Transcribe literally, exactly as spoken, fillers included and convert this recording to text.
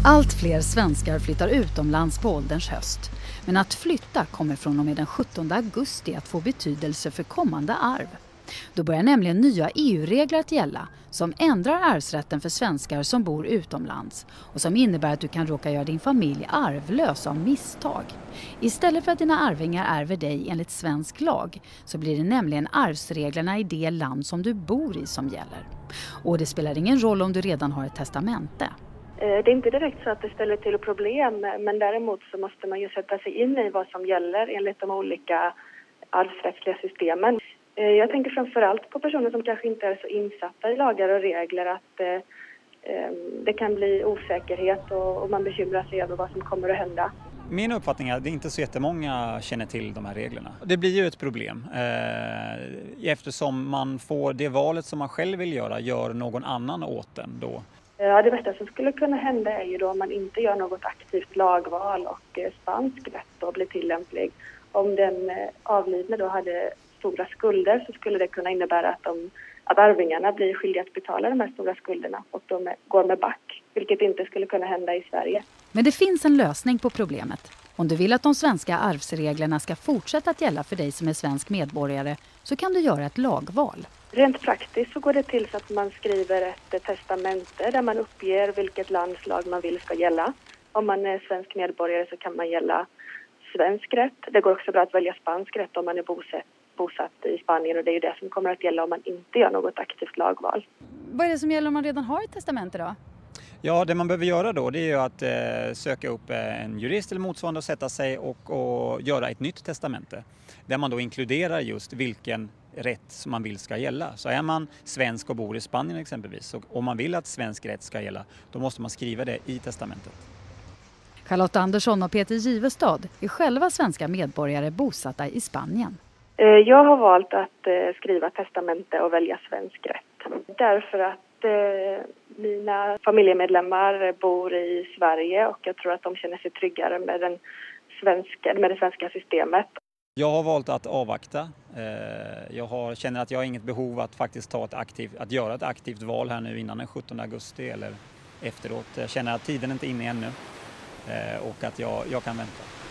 Allt fler svenskar flyttar utomlands på ålderns höst. Men att flytta kommer från och med den sjuttonde augusti att få betydelse för kommande arv. Då börjar nämligen nya E U-regler att gälla som ändrar arvsrätten för svenskar som bor utomlands och som innebär att du kan råka göra din familj arvlös av misstag. Istället för att dina arvingar ärver dig enligt svensk lag så blir det nämligen arvsreglerna i det land som du bor i som gäller. Och det spelar ingen roll om du redan har ett testamente. Det är inte direkt så att det ställer till problem, men däremot så måste man ju sätta sig in i vad som gäller enligt de olika arvsrättsliga systemen. Jag tänker framförallt på personer som kanske inte är så insatta i lagar och regler att eh, det kan bli osäkerhet och, och man bekymrar sig över vad som kommer att hända. Min uppfattning är att det inte så jättemånga känner till de här reglerna. Det blir ju ett problem eh, eftersom man får det valet som man själv vill göra, gör någon annan åt den då. Ja, det värsta som skulle kunna hända är ju då om man inte gör något aktivt lagval och eh, spansk rätt då blir tillämplig. Om den eh, avlidne då hade stora skulder så skulle det kunna innebära att, de, att arvingarna blir skyldiga att betala de här stora skulderna och de är, går med back, vilket inte skulle kunna hända i Sverige. Men det finns en lösning på problemet. Om du vill att de svenska arvsreglerna ska fortsätta att gälla för dig som är svensk medborgare så kan du göra ett lagval. Rent praktiskt så går det till så att man skriver ett testamente där man uppger vilket lands lag man vill ska gälla. Om man är svensk medborgare så kan man gälla svensk rätt. Det går också bra att välja spansk rätt om man är bosatt, bosatt i Spanien och det är ju det som kommer att gälla om man inte gör något aktivt lagval. Vad är det som gäller om man redan har ett testamente då? Ja, det man behöver göra då det är ju att eh, söka upp en jurist eller motsvarande och sätta sig och, och göra ett nytt testamente. Där man då inkluderar just vilken rätt som man vill ska gälla. Så är man svensk och bor i Spanien exempelvis och om man vill att svensk rätt ska gälla då måste man skriva det i testamentet. Charlotte Andersson och Peter Givestad är själva svenska medborgare bosatta i Spanien. Jag har valt att skriva testamente och välja svensk rätt. Därför att mina familjemedlemmar bor i Sverige och jag tror att de känner sig tryggare med, den svenska, med det svenska systemet. Jag har valt att avvakta. Jag har, känner att jag har inget behov att faktiskt ta ett aktivt, att göra ett aktivt val här nu innan den sjuttonde augusti eller efteråt. Jag känner att tiden inte är inne ännu och att jag, jag kan vänta.